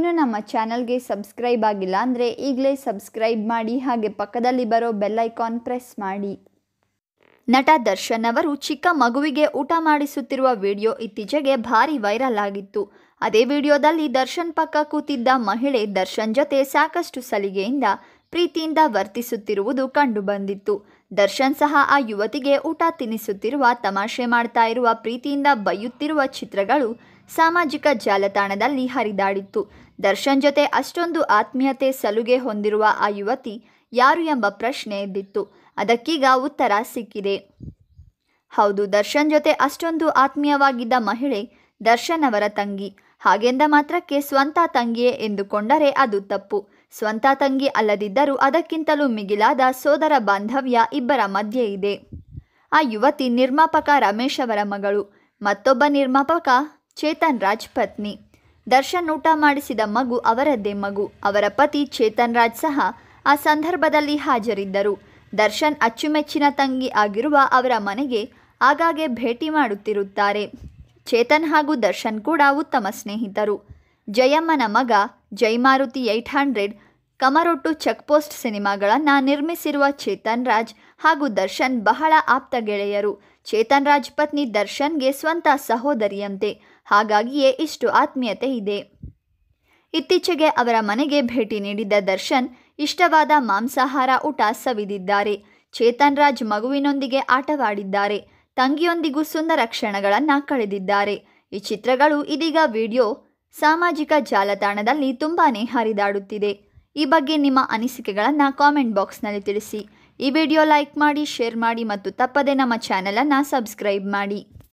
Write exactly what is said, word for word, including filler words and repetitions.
ನೀವಿನ್ನೂ ನಮ್ಮ ಚಾನಲ್ಗೆ ಸಬ್ಸ್ಕ್ರೈಬ್ ಆಗಿಲ್ಲ ಅಂದರೆ ಈಗಲೇ ಸಬ್ಸ್ಕ್ರೈಬ್ ಮಾಡಿ, ಹಾಗೆ ಪಕ್ಕದಲ್ಲಿ ಬರೋ ಬೆಲ್ ಐಕಾನ್ ಪ್ರೆಸ್ ಮಾಡಿ. ನಟ ದರ್ಶನ್ ಅವರು ಚಿಕ್ಕ ಮಗುವಿಗೆ ಊಟ ಮಾಡಿಸುತ್ತಿರುವ ವಿಡಿಯೋ ಇತ್ತೀಚೆಗೆ ಭಾರಿ ವೈರಲ್ ಆಗಿತ್ತು. ಅದೇ ವಿಡಿಯೋದಲ್ಲಿ ದರ್ಶನ್ ಪಕ್ಕ ಕೂತಿದ್ದ ಮಹಿಳೆ ದರ್ಶನ್ ಜೊತೆ ಸಾಕಷ್ಟು ಸಲಿಗೆಯಿಂದ ಪ್ರೀತಿಯಿಂದ ವರ್ತಿಸುತ್ತಿರುವುದು ಕಂಡುಬಂದಿತ್ತು. ದರ್ಶನ್ ಸಹ ಆ ಯುವತಿಗೆ ಊಟ ತಿನ್ನಿಸುತ್ತಿರುವ, ತಮಾಷೆ ಮಾಡ್ತಾ ಇರುವ, ಪ್ರೀತಿಯಿಂದ ಬೈಯುತ್ತಿರುವ ಚಿತ್ರಗಳು ಸಾಮಾಜಿಕ ಜಾಲತಾಣದಲ್ಲಿ ಹರಿದಾಡಿತ್ತು. ದರ್ಶನ್ ಜೊತೆ ಅಷ್ಟೊಂದು ಆತ್ಮೀಯತೆ, ಸಲುಗೆ ಹೊಂದಿರುವ ಆ ಯುವತಿ ಯಾರು ಎಂಬ ಪ್ರಶ್ನೆ ಎದ್ದಿತ್ತು. ಅದಕ್ಕೀಗ ಉತ್ತರ ಸಿಕ್ಕಿದೆ. ಹೌದು, ದರ್ಶನ್ ಜೊತೆ ಅಷ್ಟೊಂದು ಆತ್ಮೀಯವಾಗಿದ್ದ ಮಹಿಳೆ ದರ್ಶನ್ ಅವರ ತಂಗಿ. ಹಾಗೆಂದ ಮಾತ್ರಕ್ಕೆ ಸ್ವಂತ ತಂಗಿಯೇ ಎಂದುಕೊಂಡರೆ ಅದು ತಪ್ಪು. ಸ್ವಂತ ತಂಗಿ ಅಲ್ಲದಿದ್ದರೂ ಅದಕ್ಕಿಂತಲೂ ಮಿಗಿಲಾದ ಸೋದರ ಬಾಂಧವ್ಯ ಇಬ್ಬರ ಮಧ್ಯೆ ಇದೆ. ಆ ಯುವತಿ ನಿರ್ಮಾಪಕ ರಮೇಶ್ ಅವರ ಮಗಳು. ಮತ್ತೊಬ್ಬ ನಿರ್ಮಾಪಕ ಚೇತನ್ ರಾಜ್ ಪತ್ನಿ. ದರ್ಶನ್ ಊಟ ಮಾಡಿಸಿದ ಮಗು ಅವರದ್ದೇ ಮಗು. ಅವರ ಪತಿ ಚೇತನ್ ರಾಜ್ ಸಹ ಆ ಸಂದರ್ಭದಲ್ಲಿ ಹಾಜರಿದ್ದರು. ದರ್ಶನ್ ಅಚ್ಚುಮೆಚ್ಚಿನ ತಂಗಿ ಆಗಿರುವ ಅವರ ಮನೆಗೆ ಆಗಾಗ್ಗೆ ಭೇಟಿ ಮಾಡುತ್ತಿರುತ್ತಾರೆ. ಚೇತನ್ ಹಾಗೂ ದರ್ಶನ್ ಕೂಡ ಉತ್ತಮ ಸ್ನೇಹಿತರು. ಜಯಮ್ಮನ ಮಗ, Jai Maruthi eight hundred, Kamarottu, checkpost ಸಿನಿಮಾಗಳನ್ನು ನಿರ್ಮಿಸಿರುವ ಚೇತನ್ ರಾಜ್ ಹಾಗೂ ದರ್ಶನ್ ಬಹಳ ಆಪ್ತ ಗೆಳೆಯರು. ಚೇತನ್ ರಾಜ್ ಪತ್ನಿ ದರ್ಶನ್ಗೆ ಸ್ವಂತ ಸಹೋದರಿಯಂತೆ. ಹಾಗಾಗಿಯೇ ಇಷ್ಟು ಆತ್ಮೀಯತೆ ಇದೆ. ಇತ್ತೀಚೆಗೆ ಅವರ ಮನೆಗೆ ಭೇಟಿ ನೀಡಿದ್ದ ದರ್ಶನ್ ಇಷ್ಟವಾದ ಮಾಂಸಾಹಾರ ಊಟ ಸವಿದಿದ್ದಾರೆ. ಚೇತನ್ ರಾಜ್ ಮಗುವಿನೊಂದಿಗೆ ಆಟವಾಡಿದ್ದಾರೆ. ತಂಗಿಯೊಂದಿಗೂ ಸುಂದರ ಕ್ಷಣಗಳನ್ನು ಕಳೆದಿದ್ದಾರೆ. ಈ ಚಿತ್ರಗಳು ಇದೀಗ ವಿಡಿಯೋ ಸಾಮಾಜಿಕ ಜಾಲತಾಣದಲ್ಲಿ ತುಂಬಾನೇ ಹರಿದಾಡುತ್ತಿದೆ. ಈ ಬಗ್ಗೆ ನಿಮ್ಮ ಅನಿಸಿಕೆಗಳನ್ನು ಕಾಮೆಂಟ್ ಬಾಕ್ಸ್ನಲ್ಲಿ ತಿಳಿಸಿ. ಈ ವಿಡಿಯೋ ಲೈಕ್ ಮಾಡಿ, ಶೇರ್ ಮಾಡಿ ಮತ್ತು ತಪ್ಪದೆ ನಮ್ಮ ಚಾನಲನ್ನು ಸಬ್ಸ್ಕ್ರೈಬ್ ಮಾಡಿ.